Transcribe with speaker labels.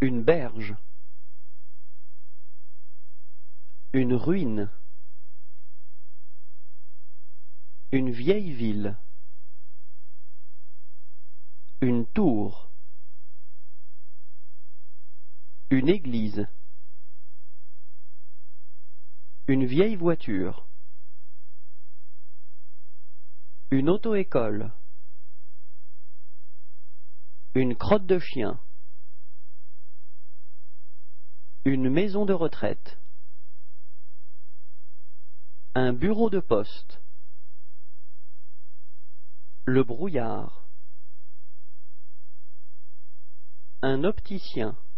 Speaker 1: Une berge. Une ruine. Une vieille ville. Une tour. Une église. Une vieille voiture. Une auto-école. Une crotte de chien. Une maison de retraite. Un bureau de poste. Le brouillard. Un opticien.